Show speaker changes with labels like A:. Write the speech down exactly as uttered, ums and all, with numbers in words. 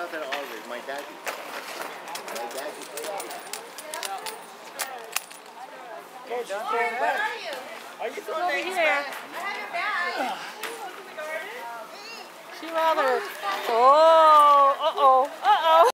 A: father always, my daddy. My daddy.
B: Okay, don't turn back. Are you still over here? She rather. Oh, uh oh, uh oh.